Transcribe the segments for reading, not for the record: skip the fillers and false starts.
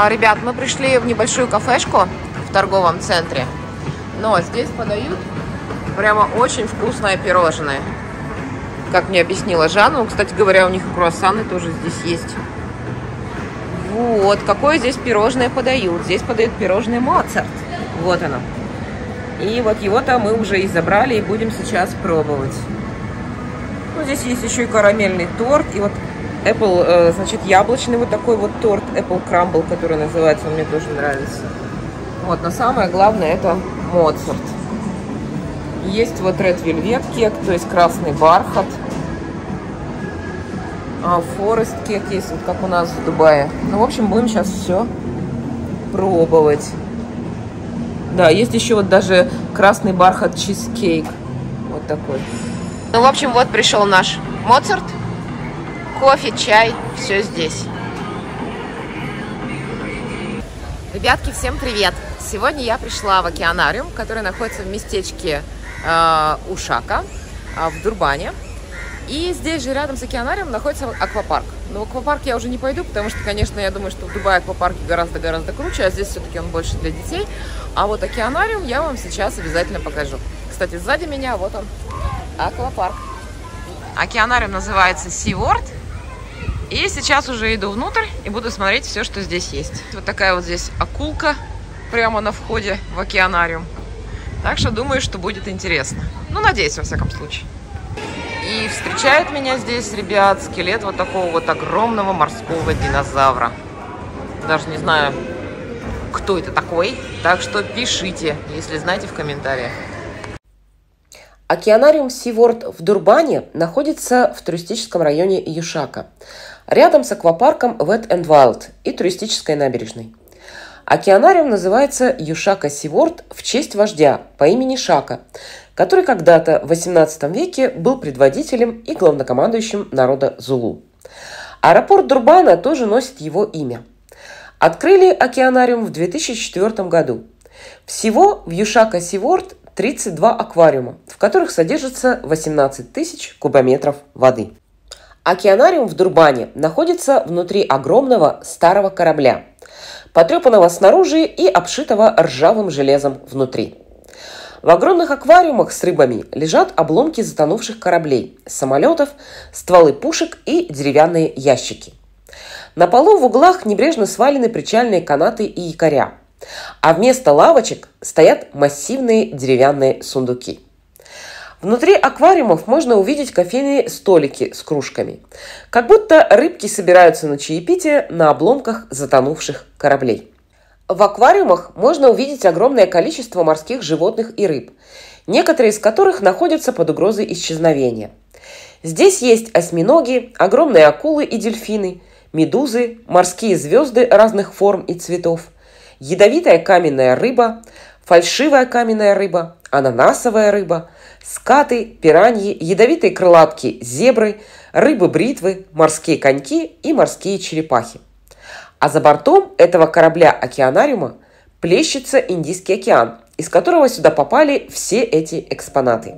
Ребят, мы пришли в небольшую кафешку в торговом центре. Но здесь подают прямо очень вкусное пирожное. Как мне объяснила Жанна. Кстати говоря, у них и круассаны тоже здесь есть. Вот, какое здесь пирожное подают. Здесь подают пирожное Моцарт. Вот оно. И вот его-то мы уже и забрали, и будем сейчас пробовать. Ну, здесь есть еще и карамельный торт. И вот Apple, значит, яблочный вот такой вот торт. Apple Crumble, который называется. Он мне тоже нравится. Вот, но самое главное это Моцарт. Есть вот Red Velvet кек, то есть красный бархат. Форест кек есть, вот как у нас в Дубае. Ну, в общем, будем сейчас все пробовать. Да, есть еще вот даже красный бархат чизкейк. Вот такой. Ну, в общем, вот пришел наш Моцарт. Кофе, чай, все здесь. Ребятки, всем привет! Сегодня я пришла в океанариум, который находится в местечке Ушака в Дурбане. И здесь же рядом с океанариумом находится аквапарк. Но в аквапарк я уже не пойду, потому что, конечно, я думаю, что в Дубае аквапарке гораздо-гораздо круче, а здесь все-таки он больше для детей. А вот океанариум я вам сейчас обязательно покажу. Кстати, сзади меня вот он, аквапарк. Океанариум называется SeaWorld. И сейчас уже иду внутрь и буду смотреть все, что здесь есть. Вот такая вот здесь акулка прямо на входе в океанариум. Так что думаю, что будет интересно. Ну, надеюсь, во всяком случае. И встречает меня здесь, ребят, скелет вот такого вот огромного морского динозавра. Даже не знаю, кто это такой. Так что пишите, если знаете, в комментариях. Океанариум SeaWorld в Дурбане находится в туристическом районе Юшака, рядом с аквапарком Wet n Wild и туристической набережной. Океанариум называется Юшака SeaWorld в честь вождя по имени Шака, который когда-то в 18 веке был предводителем и главнокомандующим народа Зулу. Аэропорт Дурбана тоже носит его имя. Открыли океанариум в 2004 году. Всего в Юшака SeaWorld 32 аквариума, в которых содержится 18 тысяч кубометров воды. Океанариум в Дурбане находится внутри огромного старого корабля, потрепанного снаружи и обшитого ржавым железом внутри. В огромных аквариумах с рыбами лежат обломки затонувших кораблей, самолетов, стволы пушек и деревянные ящики. На полу в углах небрежно свалены причальные канаты и якоря, а вместо лавочек стоят массивные деревянные сундуки. Внутри аквариумов можно увидеть кофейные столики с кружками, как будто рыбки собираются на чаепитие на обломках затонувших кораблей. В аквариумах можно увидеть огромное количество морских животных и рыб, некоторые из которых находятся под угрозой исчезновения. Здесь есть осьминоги, огромные акулы и дельфины, медузы, морские звезды разных форм и цветов, ядовитая каменная рыба, фальшивая каменная рыба, ананасовая рыба, скаты, пираньи, ядовитые крылатки, зебры, рыбы-бритвы, морские коньки и морские черепахи. А за бортом этого корабля-океанариума плещется Индийский океан, из которого сюда попали все эти экспонаты.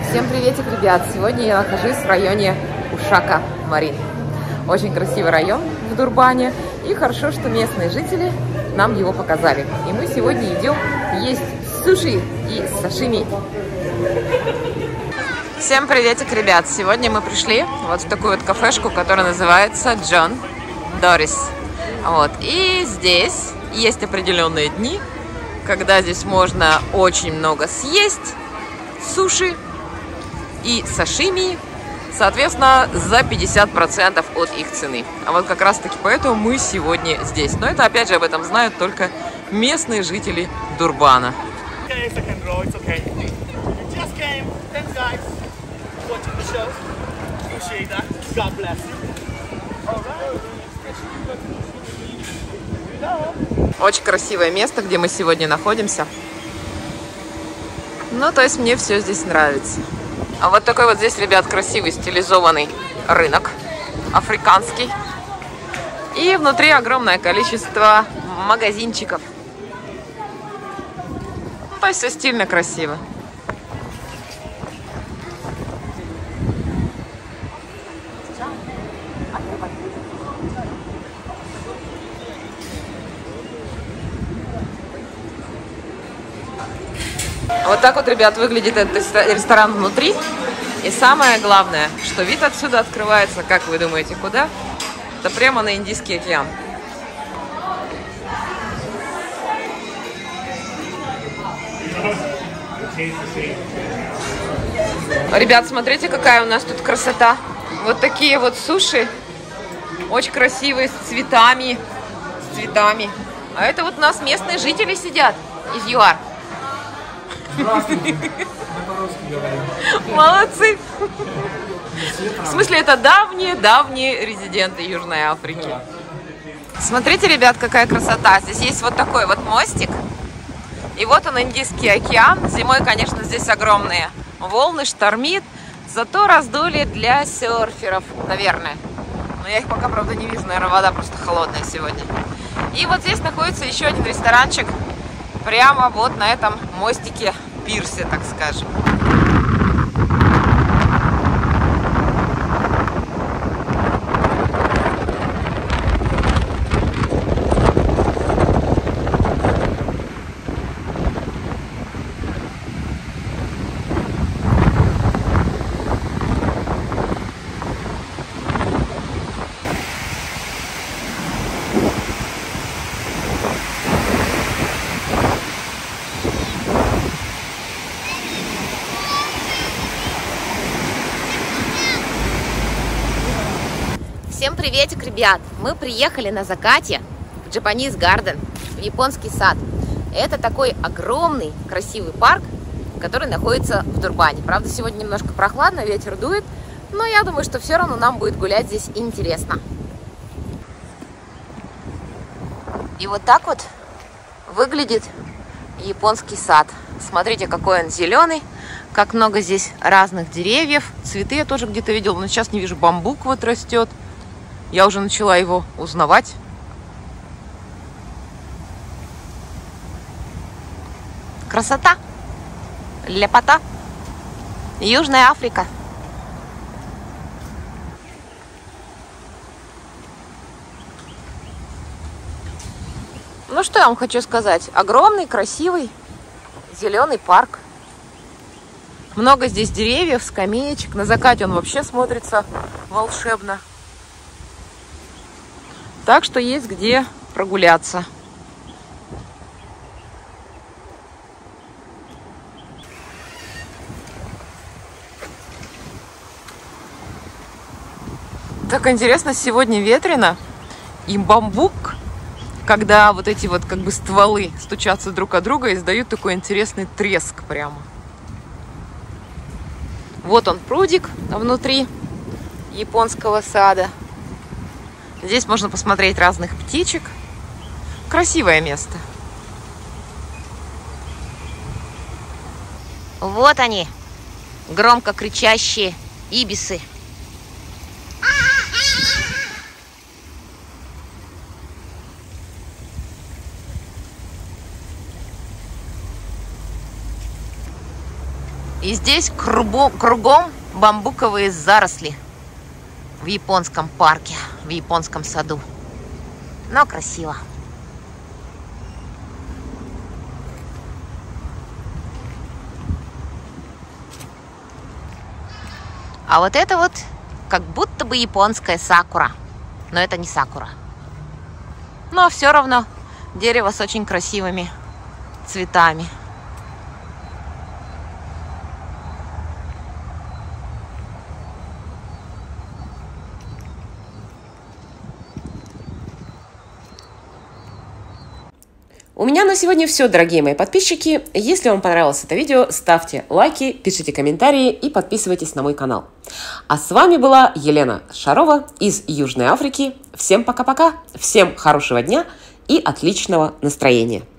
Всем приветик, ребят! Сегодня я нахожусь в районе Ушака Марин. Очень красивый район в Дурбане. И хорошо, что местные жители нам его показали. И мы сегодня идем есть суши и сашими. Всем приветик, ребят! Сегодня мы пришли вот в такую вот кафешку, которая называется Джон Дорис. Вот. И здесь есть определенные дни, когда здесь можно очень много съесть суши и сашими, соответственно, за 50% от их цены. А вот как раз таки поэтому мы сегодня здесь. Но это, опять же, об этом знают только местные жители Дурбана. Очень красивое место, где мы сегодня находимся. Ну, то есть мне все здесь нравится. А вот такой вот здесь, ребят, красивый стилизованный рынок африканский. И внутри огромное количество магазинчиков. То есть все стильно, красиво. Вот так вот, ребят, выглядит этот ресторан внутри. И самое главное, что вид отсюда открывается, как вы думаете, куда? Это прямо на Индийский океан. Ребят, смотрите, какая у нас тут красота. Вот такие вот суши. Очень красивые, с цветами. А это вот у нас местные жители сидят из ЮАР. Молодцы! В смысле, это давние резиденты Южной Африки. Смотрите, ребят, какая красота. Здесь есть вот такой вот мостик. И вот он, Индийский океан. Зимой, конечно, здесь огромные волны, штормит. Зато раздули для серферов, наверное. Но я их пока, правда, не вижу. Наверное, вода просто холодная сегодня. И вот здесь находится еще один ресторанчик. Прямо вот на этом мостике, пирсе, так скажем. Всем приветик, ребят! Мы приехали на закате в Japanese Garden, в японский сад. Это такой огромный, красивый парк, который находится в Дурбане. Правда, сегодня немножко прохладно, ветер дует, но я думаю, что все равно нам будет гулять здесь интересно. И вот так вот выглядит японский сад. Смотрите, какой он зеленый, как много здесь разных деревьев. Цветы я тоже где-то видела, но сейчас не вижу. Бамбук вот растет. Я уже начала его узнавать. Красота, лепота, Южная Африка. Ну что я вам хочу сказать? Огромный, красивый, зеленый парк. Много здесь деревьев, скамеечек. На закате он вообще смотрится волшебно. Так что есть где прогуляться. Так интересно, сегодня ветрено, и бамбук, когда вот эти вот как бы стволы стучатся друг от друга, издают такой интересный треск прямо. Вот он, прудик внутри японского сада. Здесь можно посмотреть разных птичек. Красивое место. Вот они, громко кричащие ибисы. И здесь кругом бамбуковые заросли в японском парке, в японском саду. Но красиво. А вот это вот как будто бы японская сакура. Но это не сакура. Но все равно дерево с очень красивыми цветами. У меня на сегодня все, дорогие мои подписчики. Если вам понравилось это видео, ставьте лайки, пишите комментарии и подписывайтесь на мой канал. А с вами была Елена Шарова из Южной Африки. Всем пока-пока, всем хорошего дня и отличного настроения.